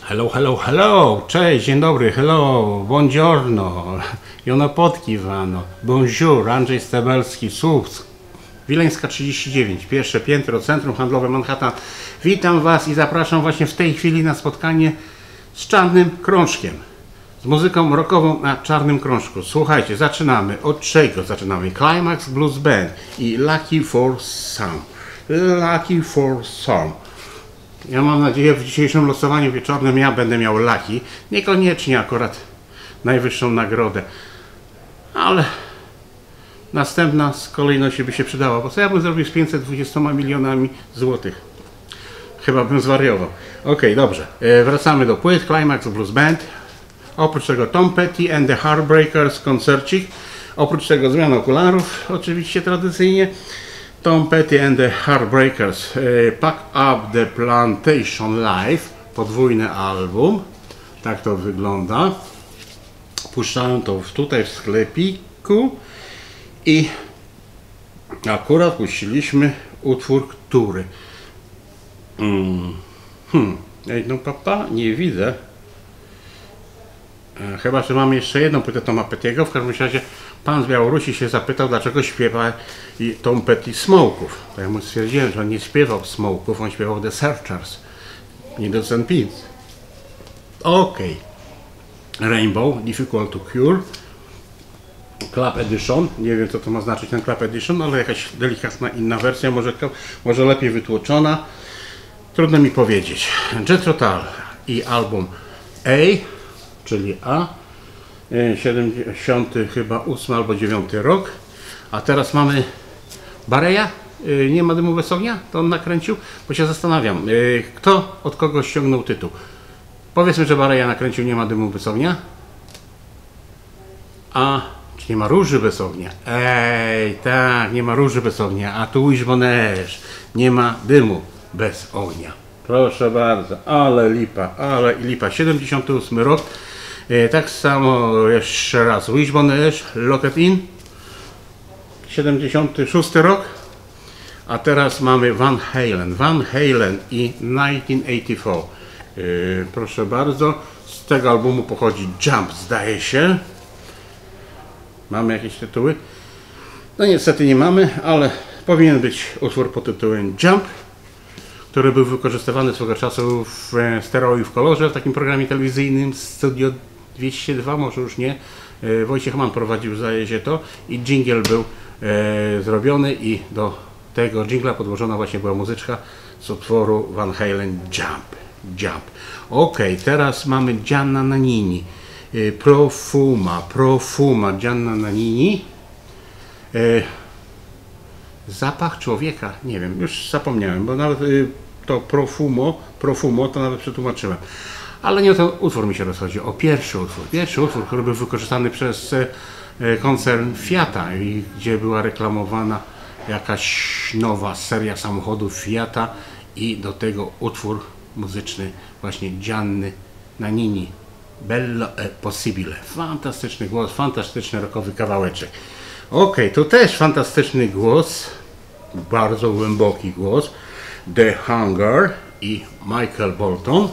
Hello, hello, hello! Cześć, dzień dobry, hello, buongiorno, Jono Podkiwano, bonjour, Andrzej Stebelski, Słupsk, Wileńska 39, pierwsze piętro, Centrum Handlowe Manhattan. Witam Was i zapraszam właśnie w tej chwili na spotkanie z Czarnym Krążkiem, z muzyką rockową na Czarnym Krążku. Słuchajcie, zaczynamy. Od czego zaczynamy? Climax Blues Band i Lucky for Some. Lucky for Some. Ja mam nadzieję, w dzisiejszym losowaniu wieczornym ja będę miał Lucky. Niekoniecznie akurat najwyższą nagrodę. Ale następna z kolejności by się przydała. Bo co ja bym zrobił z 520 milionami złotych? Chyba bym zwariował. Ok, dobrze. Wracamy do płyt. Climax Blues Band. Oprócz tego Tom Petty and the Heartbreakers koncercik. Oprócz tego zmiana okularów, oczywiście tradycyjnie. Tom Petty and the Heartbreakers, Pack Up the Plantation Live, podwójny album, tak to wygląda. Puszczałem to tutaj w sklepiku i akurat puściliśmy utwór, który no papa, nie widzę. Chyba, że mamy jeszcze jedną płytę Toma Petty'ego. W każdym razie pan z Białorusi się zapytał, dlaczego śpiewa Tom Petty Smoków. To ja mu stwierdziłem, że on nie śpiewał Smoków, on śpiewał The Searchers, nie The St. Pete. Ok. Rainbow, Difficult to Cure. Club Edition. Nie wiem, co to ma znaczyć ten Club Edition, ale jakaś delikatna inna wersja, może lepiej wytłoczona. Trudno mi powiedzieć. Jethro Tull i album A, czyli A, 70 chyba 8 albo 9 rok. A teraz mamy Bareja, nie ma dymu bez ognia, to on nakręcił, bo się zastanawiam, kto od kogo ściągnął tytuł. Powiedzmy, że Bareja nakręcił Nie ma dymu bez ognia. A czy nie ma róży bez ognia? Ej, tak, nie ma róży bez ognia. A tu Wishbone Ash, nie ma dymu bez ognia. Proszę bardzo, ale lipa, 78 rok. Tak samo jeszcze raz Wishbone Ash, Lock It In, 76 rok. A teraz mamy Van Halen i 1984. Proszę bardzo, z tego albumu pochodzi Jump, zdaje się. Mamy jakieś tytuły? No niestety nie mamy, ale powinien być utwór pod tytułem Jump, który był wykorzystywany swego czasu w stereo i w kolorze w takim programie telewizyjnym Studio 202, może już nie. Wojciech Mann prowadził, zdaje się to, i dżingiel był zrobiony i do tego dżingla podłożona właśnie była muzyczka z utworu Van Halen Jump. Ok, teraz mamy Gianna Nannini, Profuma Gianna Nannini. Zapach człowieka, nie wiem, już zapomniałem, bo nawet to Profumo to nawet przetłumaczyłem. Ale nie o ten utwór mi się rozchodzi, o pierwszy utwór, który był wykorzystany przez koncern Fiata i gdzie była reklamowana jakaś nowa seria samochodów Fiata i do tego utwór muzyczny właśnie Gianny Nannini, Bello e Possibile. Fantastyczny głos, fantastyczny rockowy kawałeczek. Ok, to też fantastyczny głos, bardzo głęboki głos, The Hunger i Michael Bolton.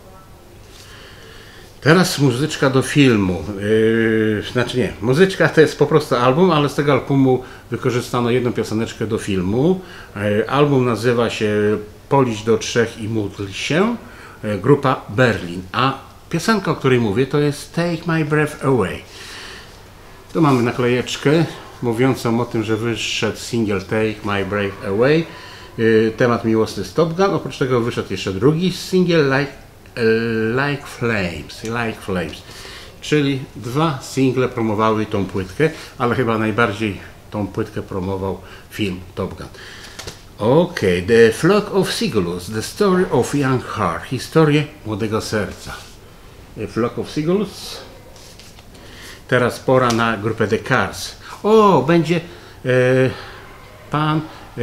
Teraz muzyczka do filmu, znaczy nie, muzyczka to jest po prostu album, ale z tego albumu wykorzystano jedną pioseneczkę do filmu. Album nazywa się Policz do 3 i módl się, grupa Berlin, a piosenka, o której mówię, to jest Take My Breath Away. Tu mamy naklejeczkę mówiącą o tym, że wyszedł singiel Take My Breath Away, temat miłosny z Top Gun. Oprócz tego wyszedł jeszcze drugi singiel Like Flames, czyli dwa single promowały tą płytkę, ale chyba najbardziej tą płytkę promował film Top Gun. Ok, The Flock of Seagulls, The Story of Young Heart, historię młodego serca. The Flock of Seagulls. Teraz pora na grupę The Cars. O, będzie pan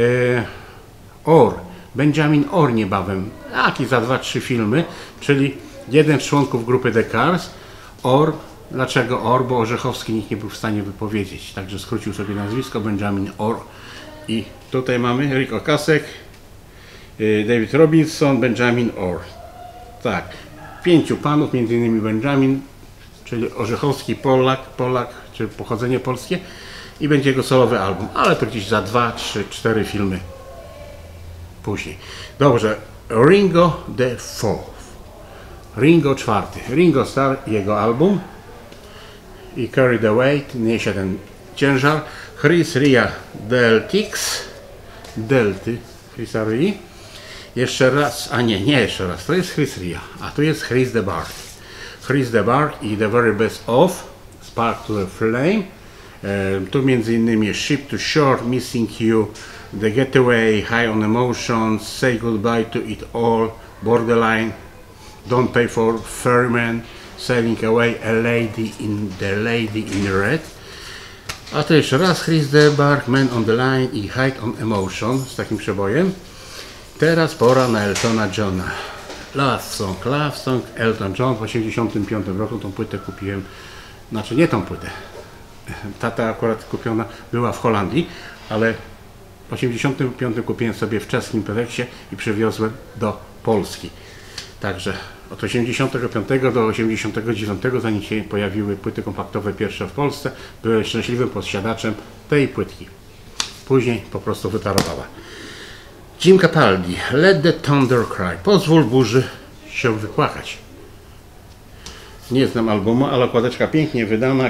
Benjamin Orr niebawem, i za 2-3 filmy, czyli jeden z członków grupy The Cars. Orr, dlaczego Orr? Bo Orzechowski nikt nie był w stanie wypowiedzieć, także skrócił sobie nazwisko Benjamin Orr. I tutaj mamy Rick Ocasek, David Robinson, Benjamin Orr. Tak, 5 panów, m.in. Benjamin, czyli orzechowski Polak, czyli pochodzenie polskie, i będzie jego solowy album, ale to gdzieś za 2, 3, 4 filmy później. Dobrze, Ringo the Fourth. Ringo IV. Ringo Starr, jego album i Carry the Weight, niesie ten ciężar. Chris Ria Delty, Chrisa Rii. Jeszcze raz, a nie jeszcze raz, to jest Chris Ria, a tu jest Chris de Burgh. Chris de Burgh i The Very Best Of, Spark to the Flame. Tu między innymi Ship to Shore, Missing You, The Getaway, High on Emotions, Say Goodbye to It All, Borderline, Don't Pay for Ferryman, Sailing Away, A Lady in Red. A to jeszcze raz Chris de Burgh, Man on the Line i High on Emotion z takim przebojem. Teraz pora na Eltona Johna. Love Song, Elton John. W 1985 roku tą płytę kupiłem, znaczy nie tą płytę, ta akurat kupiona była w Holandii, ale w 1985 kupiłem sobie w czeskim Peweksie i przywiozłem do Polski. Także od 85 do 89, zanim się pojawiły płyty kompaktowe pierwsze w Polsce, byłem szczęśliwym posiadaczem tej płytki. Później po prostu wyparowała. Jim Capaldi, Let the Thunder Cry. Pozwól burzy się wypłakać. Nie znam albumu, ale okładeczka pięknie wydana.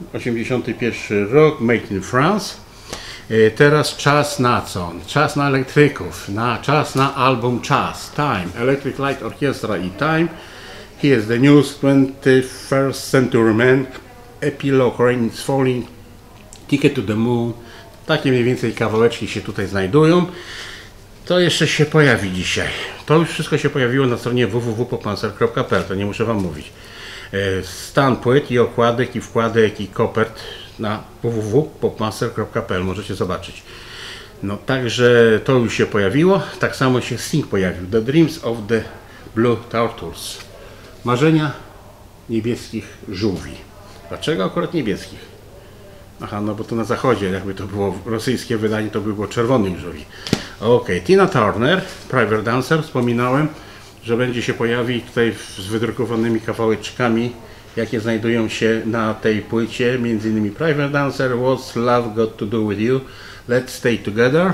81 rok, Made in France. Teraz czas na co? Czas na elektryków, czas na album Czas, Time, Electric Light Orchestra i Time. Here's the News, 21st Century Man, Epilogue, Rain is Falling, Ticket to the Moon. Takie mniej więcej kawałeczki się tutaj znajdują. To jeszcze się pojawi dzisiaj. To już wszystko się pojawiło na stronie www.popmancer.pl, to nie muszę wam mówić. Stan płyt i okładek i wkładek i kopert na www.popmaster.pl możecie zobaczyć. No także to już się pojawiło. Tak samo się Sting pojawił. The Dreams of the Blue Turtles. Marzenia niebieskich żółwi. Dlaczego akurat niebieskich? Aha, no bo to na zachodzie, jakby to było rosyjskie wydanie, to by było czerwonych żółwi. Ok, Tina Turner, Private Dancer, wspominałem, że będzie się pojawić tutaj z wydrukowanymi kawałeczkami, jakie znajdują się na tej płycie, między innymi Private Dancer, What's Love Got to Do With You, Let's Stay Together.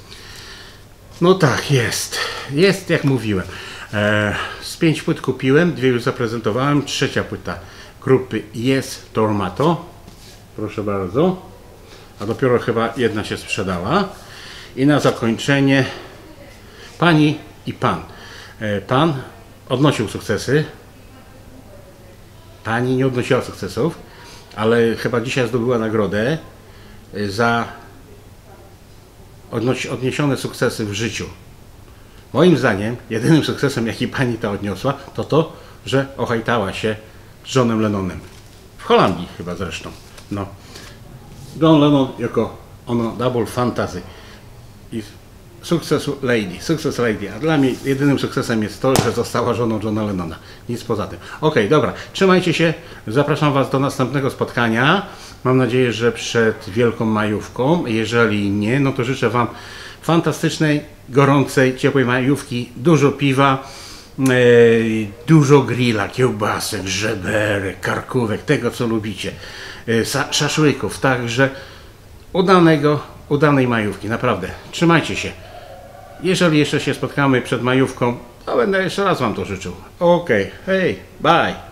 No tak, jest jak mówiłem. Z 5 płyt kupiłem, 2 już zaprezentowałem, 3 płyta grupy Yes Tormato, proszę bardzo, a dopiero chyba jedna się sprzedała. I na zakończenie Pani i Pan. Pan odnosił sukcesy, pani nie odnosiła sukcesów, ale chyba dzisiaj zdobyła nagrodę za odniesione sukcesy w życiu. Moim zdaniem jedynym sukcesem, jaki pani ta odniosła, to to, że ohajtała się z Johnem Lennonem. W Holandii chyba zresztą. No. John Lennon jako Double Fantasy. I Success Lady, a dla mnie jedynym sukcesem jest to, że została żoną Johna Lennona. Nic poza tym. Ok, dobra, trzymajcie się, zapraszam was do następnego spotkania. Mam nadzieję, że przed wielką majówką. Jeżeli nie, no to życzę wam fantastycznej, gorącej, ciepłej majówki, dużo piwa, dużo grilla, kiełbasek, żeberek, karkówek, tego co lubicie, szaszłyków, także udanej majówki, naprawdę. Trzymajcie się. Jeżeli jeszcze się spotkamy przed majówką, to będę jeszcze raz wam to życzył. Ok, hej, bye.